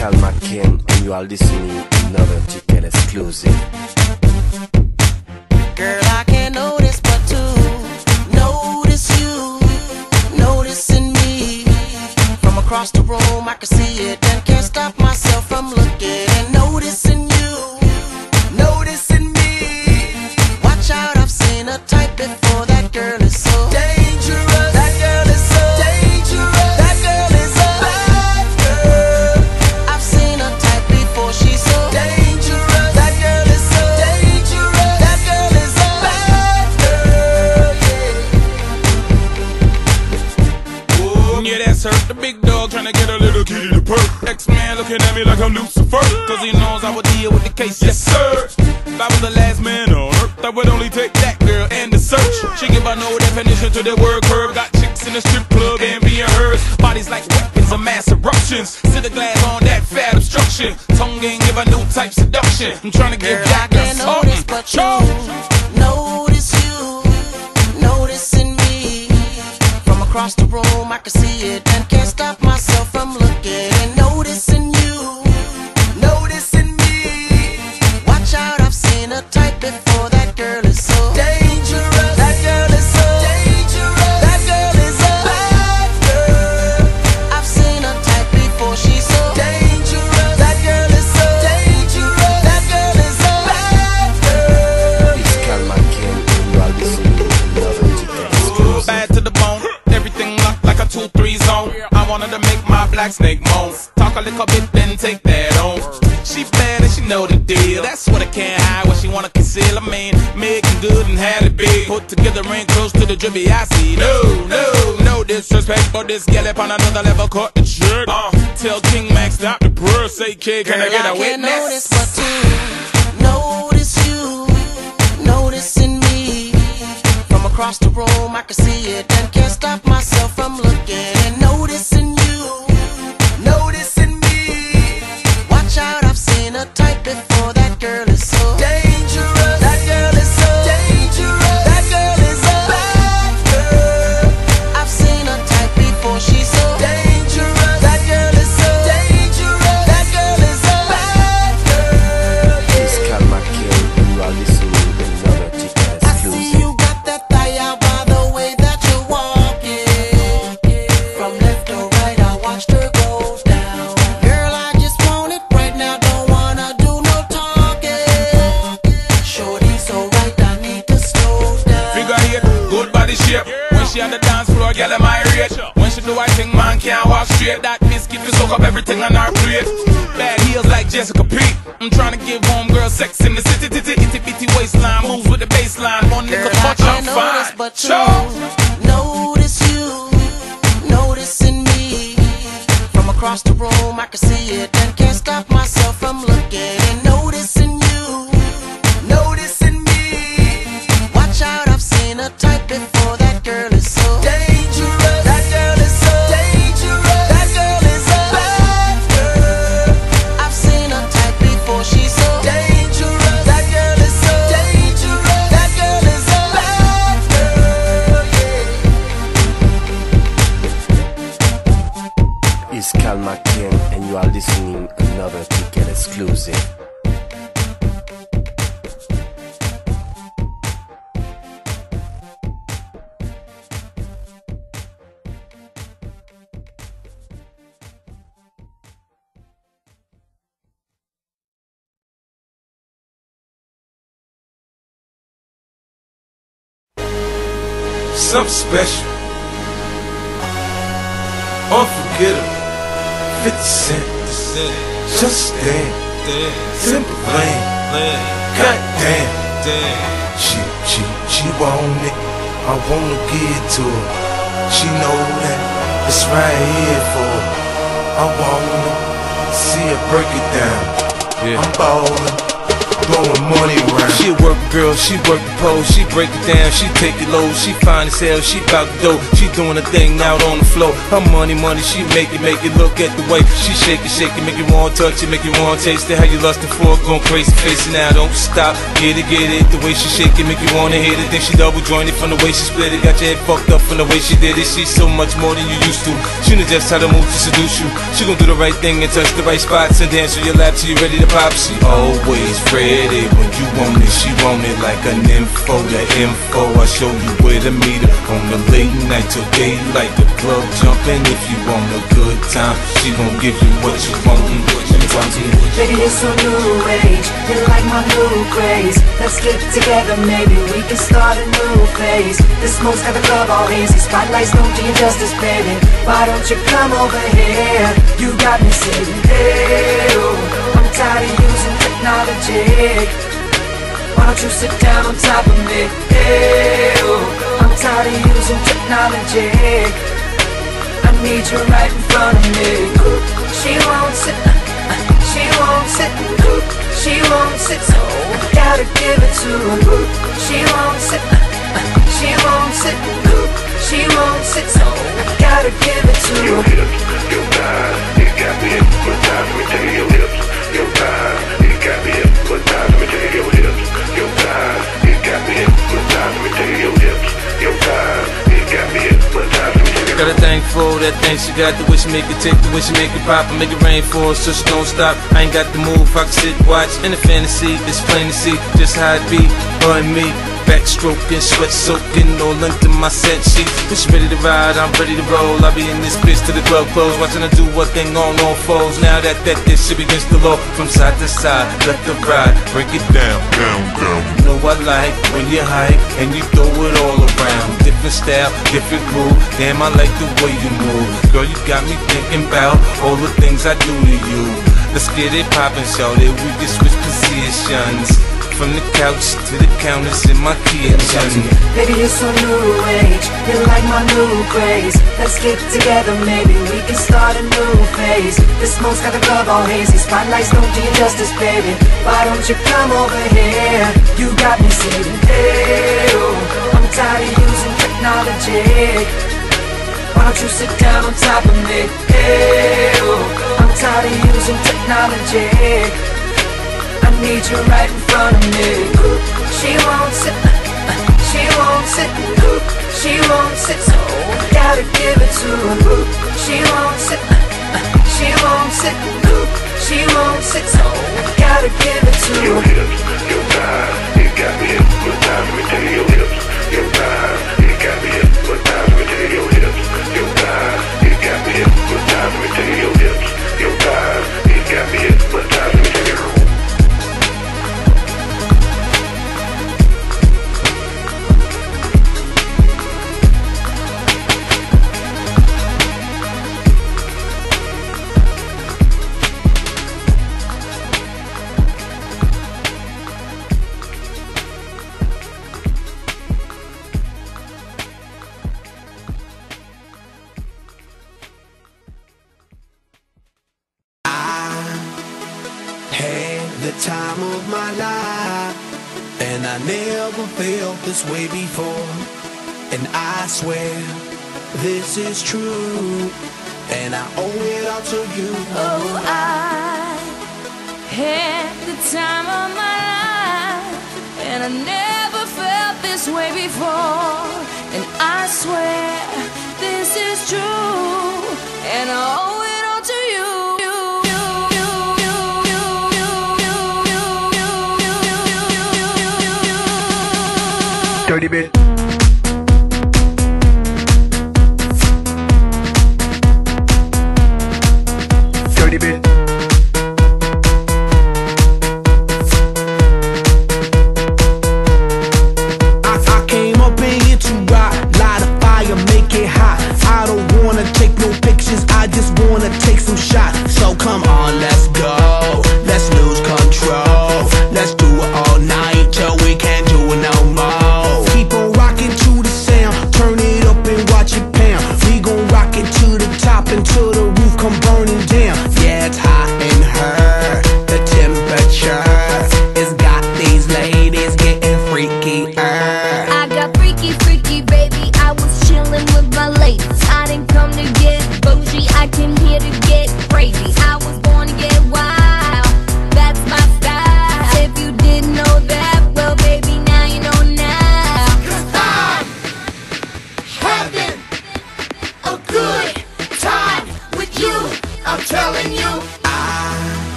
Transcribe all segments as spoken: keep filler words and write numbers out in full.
Calma King, and you are listening to another Ticket exclusive. Girl, I can't notice but to notice you, noticing me. From across the room I can see it and can't stop myself from looking and noticing you, noticing me. Watch out, I've seen a type before. That girl is so dangerous. That girl is so dangerous. That girl is a bad girl. I've seen a type before. She's so dangerous. That girl is so dangerous. That girl is a bad girl. Yeah. Ooh, yeah, that's her. The big dog trying to get a little kitty to perk. X-Man looking at me like I'm Lucifer, cause he knows I would deal with the case. Yes, sir. If I was the last man on earth, I would only take that girl and the search. She give a no definition to the word curve. Got chicks in the strip club and being hers. Bodies like weapons of mass eruptions. Sit the glass on that fat obstruction. Tongue ain't give a new type seduction. I'm trying to give Girl, Jack I a can't notice but you, notice you, noticing me. From across the room I can see it and can't stop myself from looking and noticing you, noticing me. Watch out, I've seen a type before. That girl is so dangerous. That girl is so dangerous. That girl is a bad girl. I've seen a type before. She's so dangerous. That girl is so dangerous. That girl is a bad girl. It's Calma King, and you are listening to another Ticket exclusive. bad to the bone. Everything locked like a two three zone. I wanted to make my black snake moan. Talk a little bit, then take that on. She bad and she know the deal. That's what I can't hide, what she wanna conceal. I mean, making good and had it big. Put together ain't close to the drippy I see. No, no, no disrespect, but this gal up on another level caught the trick. Uh, tell King Max stop the purr. Say kid, can I get a I can't witness? notice but to notice you, noticing me. From across the room I can see it and can't stop myself from looking and noticing you, noticing me. Watch out, I've seen a type before. That girl is so dangerous. That girl is so dangerous. That girl is a bad girl. I've seen a type before. She's so dangerous. That girl is so dangerous. That girl is a bad girl. It's Calma King, and you are listening to another Ticket I see exclusive. you got that thigh out by the way that you're walking. From left to right, I watched her go down. Girl, I just want it right now, don't wanna do no talking. Shorty so right, I need to slow down. Figure eight, good body shape. When she on the dance floor, girl, am I rate? When she do I think man can't walk straight. That biscuit will soak up everything on our plate. Bad heels like Jessica Pete. I'm trying to give home girl sex in the city, titty, itty bitty waistline. Moves with the baseline. One Girl, nigga I touch, I'm can't notice fine. but Sure. you, notice you, noticing me. From across the room I can see it and can't stop myself from looking and noticing you, noticing me. Watch out, I've seen a type before. That girl is so dangerous. That girl is so dangerous. That girl is a bad girl. I've seen a type before. She's so dangerous. That girl is so dangerous. That girl is a bad girl. Yeah. It's Calma King, and you are listening to another Ticket exclusive. Something special, unforgettable. fifty cent, just damn, simple lane. Goddamn, she, she, she want it. I wanna give it to her. She know that it's right here for her. I wanna see her break it down. I'm ballin', blowing money around. She a work girl, she work the pole, she break it down, she take it low, she fine as hell, she bout the dough, she doing a thing out on the floor. Her money, money, she make it, make it. Look at the way she shake it, shake it, make you want to touch it, make you want to taste it. How you lustin' for it, going crazy, face it now, don't stop. Get it, get it, the way she shake it, make you wanna hit it. Then she double jointed from the way she split it, got your head fucked up from the way she did it. She's so much more than you used to. She knows just how to move to seduce you. She gon' do the right thing and touch the right spots and dance on your lap till you ready to pop. She always ready when you want it. She want it like an info, the info. I show you where to meet her on the late night till daylight. The club jumping if you want a good time. She gon' give you what you want. Baby, it's so new age. You like my new craze. Let's get together, maybe we can start a new phase. The smoke's got the club all hazy. Spotlights don't do you justice, baby. Why don't you come over here? You got me saying, hey, oh, I'm tired of using technology. Why don't you sit down on top of me? Hey, oh, I'm tired of using technology. I need you right in front of me. She won't sit, she won't sit, she won't sit, so I gotta give it to her. She won't sit, she won't sit, she won't sit, so I gotta give it to her. Your hips, your thighs, it got me hypnotized. Let me tell you, your hips, your thighs, it got me hypnotized. Let me tell you, your hips, your thighs, it got me hypnotized. Let me tell you, your hips, your thighs, it got me hypnotized. Got a thing for that thing she got, the way she make it tick, the way she make it pop and make it rain for us, so she don't stop. I ain't got the move, I can sit, watch, in the fantasy, it's plain to see just how it be, her and me. Backstroking, sweat soaking, all into my set sheet. When she ready to ride, I'm ready to roll. I be in this bitch till the club close, watching her do what thing on all foes. Now that that this shit begins to low, from side to side, left to right, break it down, down, down. You know I like when you hype and you throw it all around. Different style, different groove. Damn, I like the way you move. Girl, you got me thinking about all the things I do to you. Let's get it poppin', shawty. We can switch positions. From the couch to the counters in my kitchen. Baby, you're so new age. You like my new craze. Let's get together, maybe we can start a new phase. The smoke's got the club all hazy. Spotlights don't do you justice, baby. Why don't you come over here? You got me saying, hey, oh, I'm tired of using technology. Why don't you sit down on top of me? Hey, oh, I'm tired of using technology. I need you right in front of me. She won't sit, she won't sit, she won't sit, so I gotta give it to her. She won't sit, she won't sit, she won't sit, so I gotta give it to her. Your hips, your thighs, it got me hypnotized. Let me tell you, your hips, your thighs, it got me hypnotized. Let me tell you, your hips, your thighs, it got me hypnotized. Let me tell you, your hips, your thighs, it got me hypnotized. Let me tell you. The time of my life, and I never felt this way before. And I swear this is true, and I owe it all to you. Oh, I had the time of my life, and I never felt this way before. And I swear this is true, and I owe it all to you. Dirty bit. Dirty bit. I, I came up in here to rock, light a fire, make it hot. I don't wanna take no pictures, I just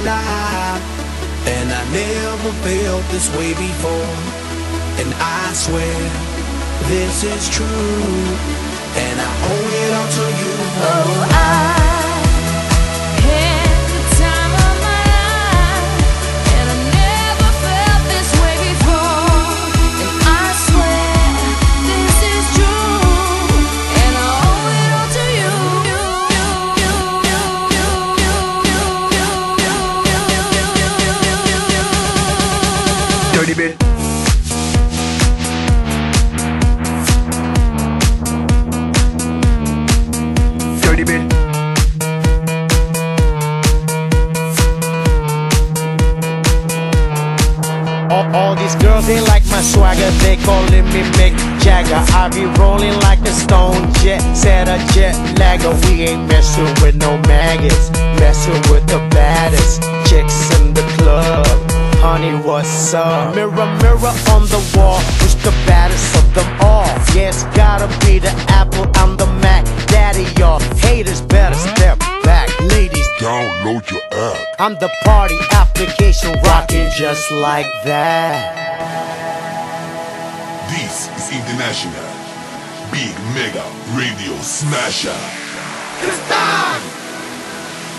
alive. And I never felt this way before. And I swear this is true. And I owe it all to you. Oh, I had the time of my life, and I never felt this way before. And I swear this is true, and I owe it all to you. Dirty bit. Dirty bit. All, all these girls, they like my swagger, they calling me Mick Jagger. I be rolling like a stone jet, set a jet lagger. We ain't messing with no maggots, messing with the baddest chicks in the club. Honey, what's up? Mirror, mirror on the wall, who's the baddest of them all? Yes, gotta be the Apple, I'm the Mac. Daddy, y'all haters better step back. Ladies, Download your app. I'm the party application rocking just like that. This is International Big Mega Radio Smasher. Cause I'm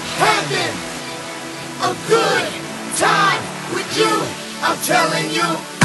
having a good time with you. I'm telling you.